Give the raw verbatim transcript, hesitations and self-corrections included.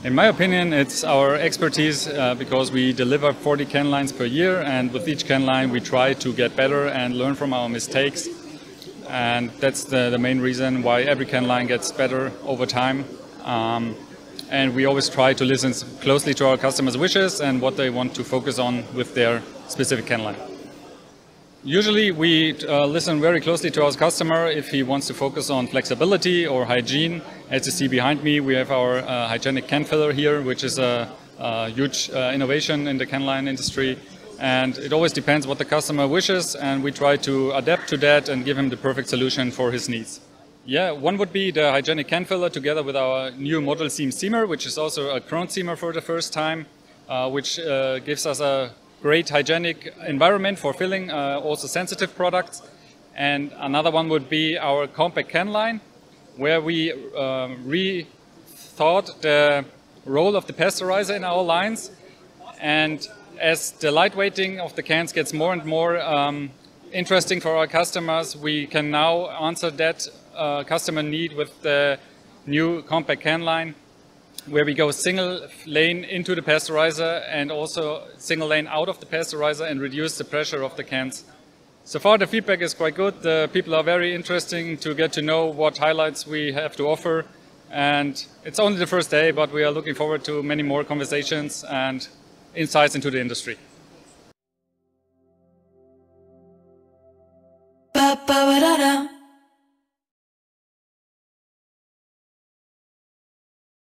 In my opinion, it's our expertise uh, because we deliver forty can lines per year, and with each can line we try to get better and learn from our mistakes. And that's the, the main reason why every can line gets better over time. Um, and we always try to listen closely to our customers' wishes and what they want to focus on with their specific can line. Usually we uh, listen very closely to our customer if he wants to focus on flexibility or hygiene. As you see behind me, we have our uh, Hygienic can filler here, which is a, a huge uh, innovation in the can line industry. And it always depends what the customer wishes, and we try to adapt to that and give him the perfect solution for his needs. Yeah, one would be the Hygienic can filler together with our new model seam steamer, which is also a Krones steamer for the first time, uh, which uh, gives us a great hygienic environment for filling uh, also sensitive products. And another one would be our compact can line, where we uh, rethought the role of the pasteurizer in our lines. And as the lightweighting of the cans gets more and more um, interesting for our customers, we can now answer that uh, customer need with the new compact can line, where we go single lane into the pasteurizer and also single lane out of the pasteurizer and reduce the pressure of the cans. So far the feedback is quite good. The people are very interested to get to know what highlights we have to offer. And it's only the first day, but we are looking forward to many more conversations and insights into the industry. Ba, ba, ba, da, da.